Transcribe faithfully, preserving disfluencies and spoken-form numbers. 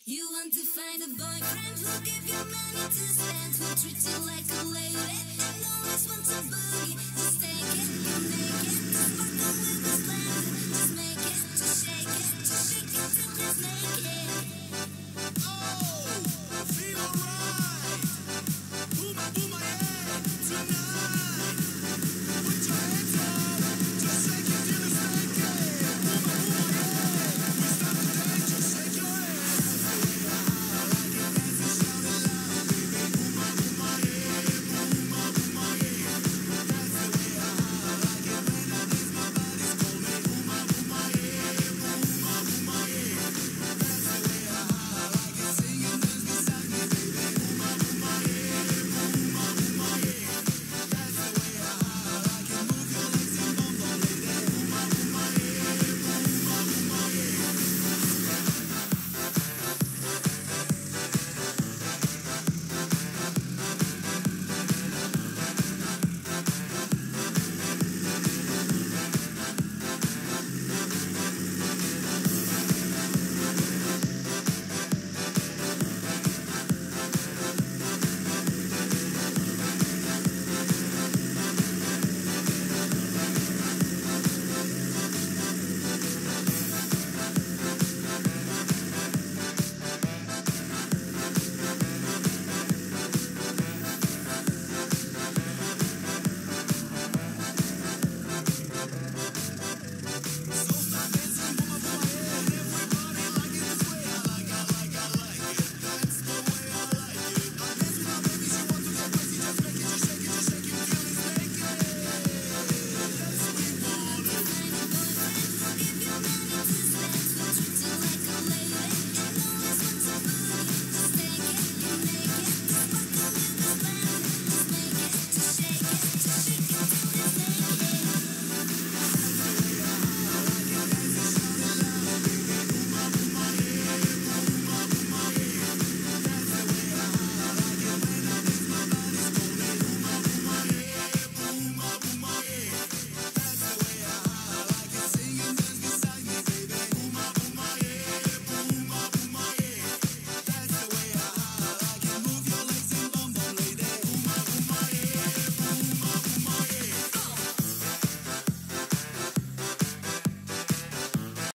You want to find a boyfriend who'll give you money to spend, who'll treat you like a lady, and always wants a boogie. Just take it, you make it, the sparkle will be splendid. Just make it, just shake it, just shake it till it's naked.